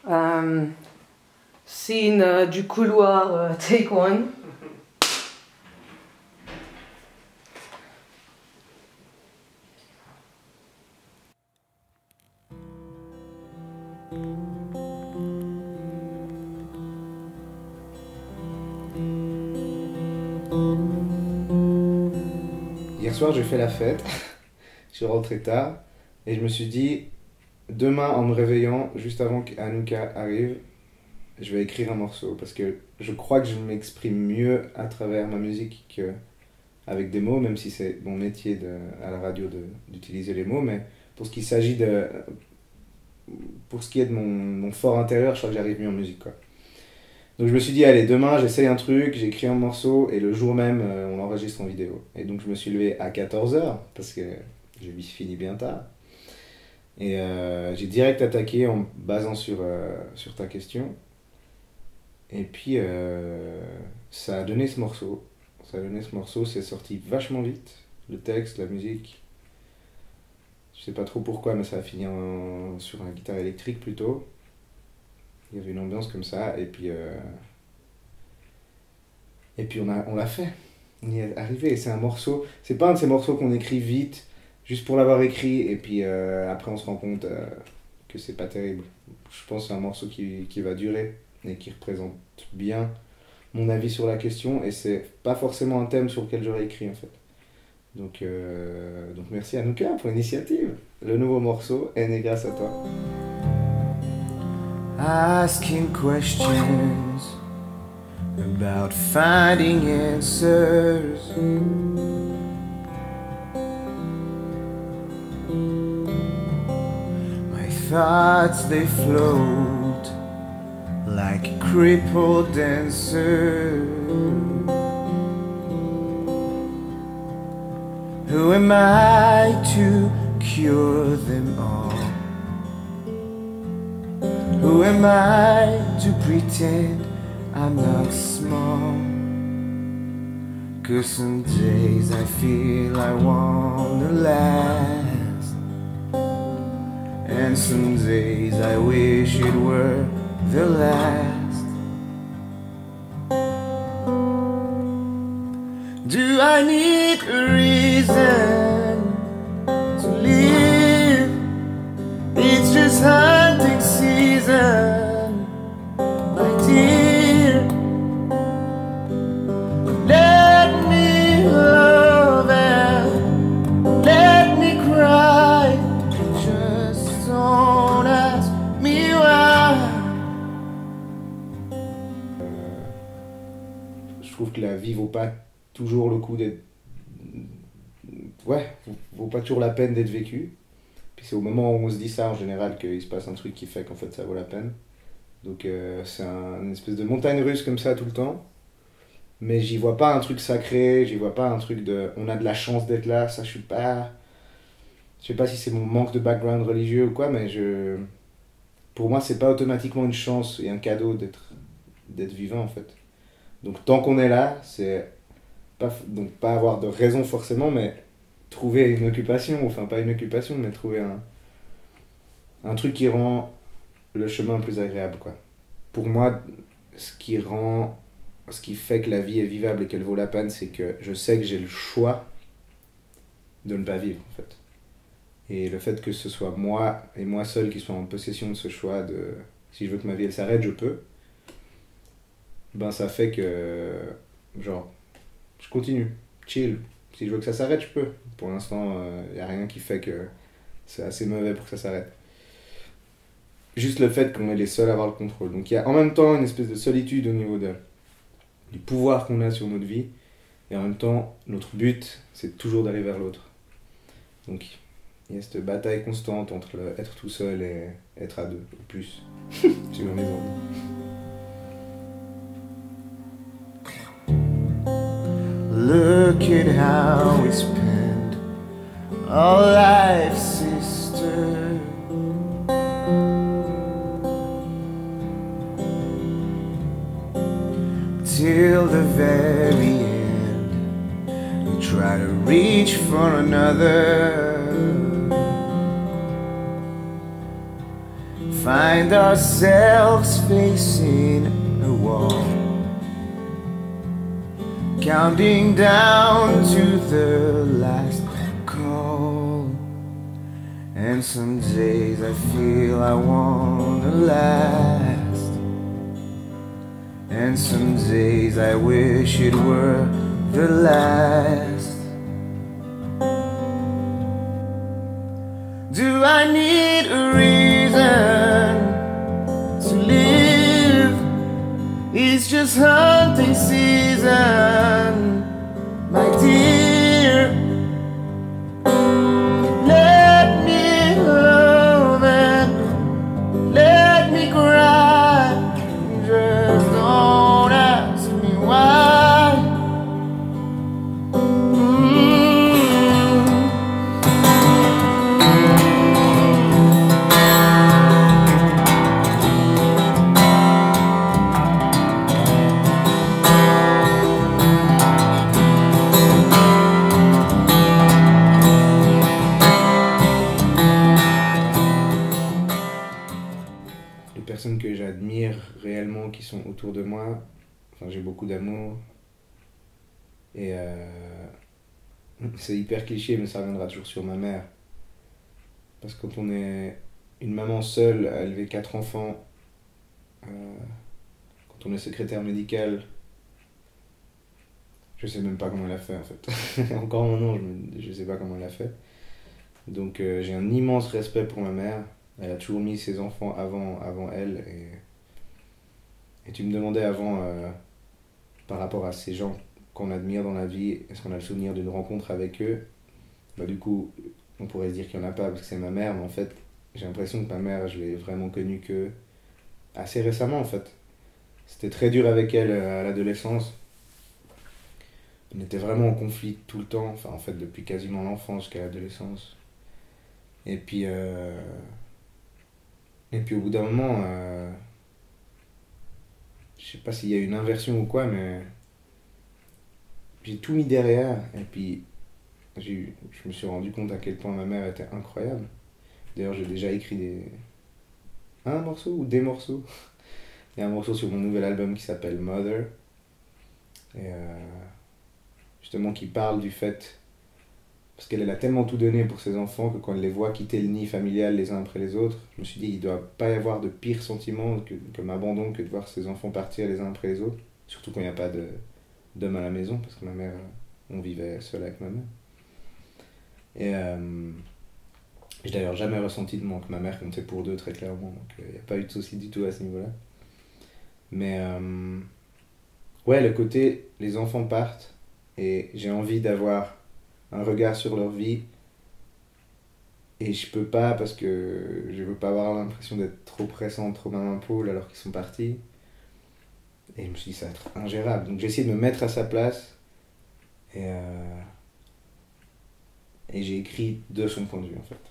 Scène du couloir, take one. Hier soir, j'ai fait la fête. Je suis rentré tard et je me suis dit, demain en me réveillant, juste avant qu'Anouka arrive, je vais écrire un morceau parce que je crois que je m'exprime mieux à travers ma musique qu'avec des mots, même si c'est mon métier à la radio d'utiliser les mots, mais pour ce qui s'agit pour ce qui est de mon fort intérieur, je crois que j'arrive mieux en musique, quoi. Donc je me suis dit, allez, demain j'essaye un truc, j'écris un morceau et le jour même on enregistre en vidéo. Et donc je me suis levé à 14h parce que j'ai fini bien tard. Et j'ai direct attaqué en me basant sur ta question. Et puis ça a donné ce morceau. C'est sorti vachement vite. Le texte, la musique. Je sais pas trop pourquoi, mais ça a fini sur une guitare électrique plutôt. Il y avait une ambiance comme ça, et puis on l'a fait. On y est arrivé. C'est un morceau. C'est pas un de ces morceaux qu'on écrit vite, juste pour l'avoir écrit, et puis après on se rend compte que c'est pas terrible. Je pense que c'est un morceau qui va durer et qui représente bien mon avis sur la question, et c'est pas forcément un thème sur lequel j'aurais écrit en fait. Donc merci Anouka pour l'initiative. Le nouveau morceau est né grâce à toi. Asking questions about finding answers. My thoughts, they float like a crippled dancer. Who am I to cure them all? Who am I to pretend I'm not small? 'Cause some days I feel I wanna last, and some days I wish it were the last. Do I need a reason to live? It's just hunting season, my dear. Let me love and let me cry. Just don't ask me why. Je trouve que la vie vaut pas toujours le coup d'être... Ouais, vaut pas toujours la peine d'être vécue. Puis c'est au moment où on se dit ça en général qu'il se passe un truc qui fait qu'en fait ça vaut la peine. Donc c'est une espèce de montagne russe comme ça tout le temps. Mais j'y vois pas un truc sacré, j'y vois pas un truc de... On a de la chance d'être là, ça je suis pas... Je sais pas si c'est mon manque de background religieux ou quoi, mais pour moi c'est pas automatiquement une chance et un cadeau d'être vivant en fait. Donc tant qu'on est là, c'est pas avoir de raison forcément, mais trouver une occupation, enfin pas une occupation, mais trouver un truc qui rend le chemin plus agréable, quoi. Pour moi, ce qui fait que la vie est vivable et qu'elle vaut la peine, c'est que je sais que j'ai le choix de ne pas vivre, en fait. Et le fait que ce soit moi et moi seul qui soit en possession de ce choix de si je veux que ma vie elle s'arrête, je peux. Ben ça fait que genre je continue, chill. Si je veux que ça s'arrête, je peux. Pour l'instant, y a rien qui fait que c'est assez mauvais pour que ça s'arrête. Juste le fait qu'on est les seuls à avoir le contrôle. Donc il y a en même temps une espèce de solitude au niveau du pouvoir qu'on a sur notre vie. Et en même temps, notre but, c'est toujours d'aller vers l'autre. Donc il y a cette bataille constante entre être tout seul et être à deux, ou plus, sur ma maison. Look at how we spend our life, sister. Till the very end, we try to reach for another. find ourselves facing a wall, counting down to the last call. And some days I feel I wanna last, and some days I wish it were the last. Do I need a reason to live? It's just hunting season, my dear. Let me love and let me cry. Just don't ask me why. Que j'admire réellement qui sont autour de moi, enfin j'ai beaucoup d'amour et c'est hyper cliché mais ça reviendra toujours sur ma mère, parce que quand on est une maman seule à élever 4 enfants, quand on est secrétaire médicale, je sais même pas comment elle a fait en fait. Encore maintenant je sais pas comment elle a fait, donc j'ai un immense respect pour ma mère. Elle a toujours mis ses enfants avant elle. Et tu me demandais avant, par rapport à ces gens qu'on admire dans la vie, est-ce qu'on a le souvenir d'une rencontre avec eux? Bah, du coup, on pourrait se dire qu'il n'y en a pas parce que c'est ma mère, mais en fait, j'ai l'impression que ma mère, je l'ai vraiment connue que assez récemment en fait. C'était très dur avec elle à l'adolescence. On était vraiment en conflit tout le temps, enfin en fait depuis quasiment l'enfance jusqu'à l'adolescence. Et puis au bout d'un moment, je sais pas s'il y a une inversion ou quoi, mais j'ai tout mis derrière. Et puis je me suis rendu compte à quel point ma mère était incroyable. D'ailleurs, j'ai déjà écrit un morceau ou des morceaux. Il y a un morceau sur mon nouvel album qui s'appelle Mother. Et justement qui parle du fait... Parce qu'elle a tellement tout donné pour ses enfants que quand elle les voit quitter le nid familial les uns après les autres, je me suis dit qu'il ne doit pas y avoir de pire sentiment comme abandon que de voir ses enfants partir les uns après les autres. Surtout quand il n'y a pas d'homme à la maison, parce que ma mère, on vivait seul avec ma mère. Et j'ai d'ailleurs jamais ressenti de manque. Ma mère comptait pour 2 très clairement, donc il n'y a pas eu de souci du tout à ce niveau-là. Mais ouais, le côté les enfants partent et j'ai envie d'avoir un regard sur leur vie et je peux pas parce que je veux pas avoir l'impression d'être trop pressant, trop main poule alors qu'ils sont partis, et je me suis dit ça va être ingérable, donc j'ai essayé de me mettre à sa place et j'ai écrit de son point de vue en fait.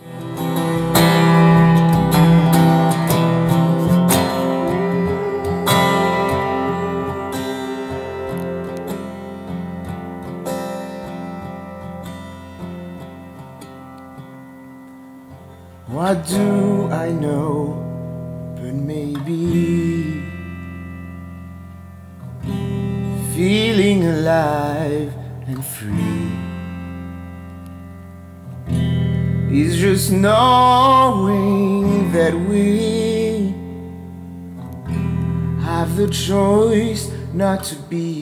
What do I know? But maybe feeling alive and free is just knowing that we have the choice not to be